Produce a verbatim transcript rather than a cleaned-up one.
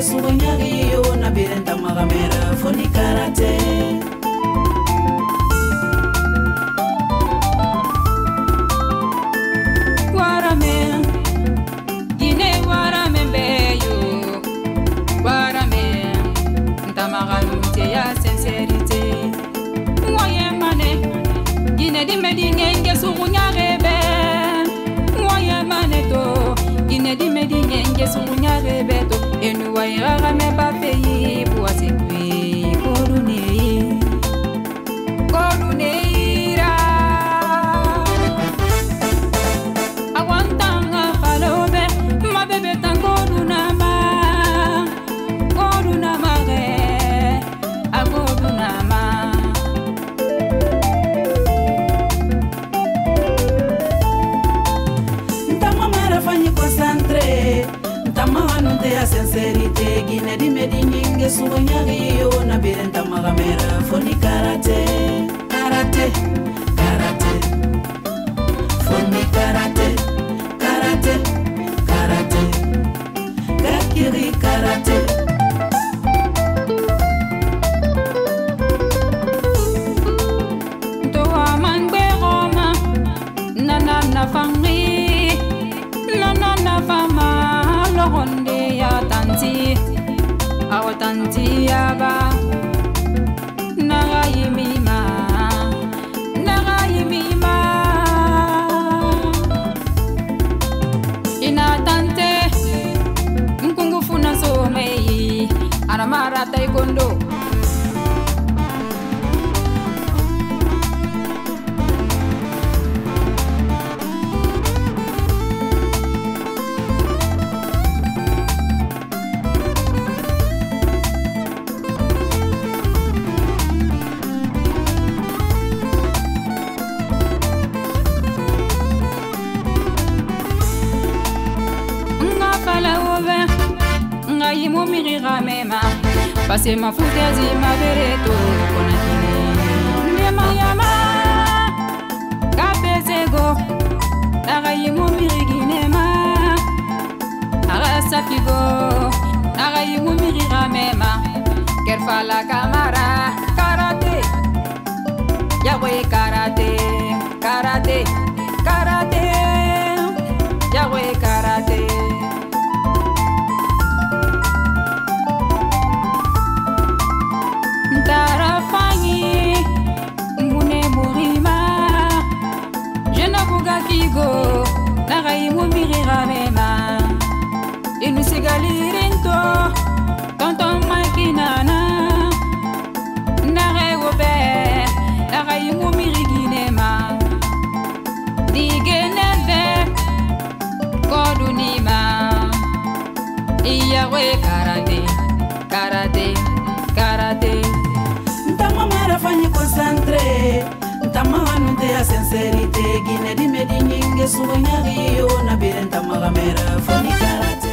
sugunyari yo na birenta magamera foni karate. Warame, Guinée warame beyo, warame, ntamagamute ya sincérité. Moye mane, Guinée di medingenge sugunyare be. Moye mane to, Guinée di medingenge sugunyare be to. Enu waira me ba pays pour asekwe korune, koruneira. Aguantanga falobe, ma bebe tan koruna ma, koruna ma re, akoruna ma. Ntama mara fanyi concentré. Tamanu te a sincérité, Guinée di medinge sugunyari yo na birenta magamera foni karate, karate, karate, foni karate, karate, karate, kakiri karate. Toa man be Roma, nana na fangi, nana na fama. Honde ya tanti, awa tanti ya ba. Naga yimima, naga yimima. Ina tante, mkungu funa so mei, aramara taekwondo. Ngai mo mirira mema, passe ma foutaise ma vereto konakine. Ne mayama, kapezego, ngai mo mirigine ma, arasa figo, ngai mo mirira mema, kerfala kamara, karate, yawe karate, karate, karate, yawe karate. Tarafangi, mune murima, je n'abuga kigo, nagai mumirira mema, inu sigalirinto, tonton makinana, nare gobe, nagai mumiriginema, digeneve, kodunima, iyawe karate, karate, karate. Ntama mara fanyi concentré, ntama wanu te a sincérité, Guinée di medinge sugunyari yo na birenta magamera foni karate.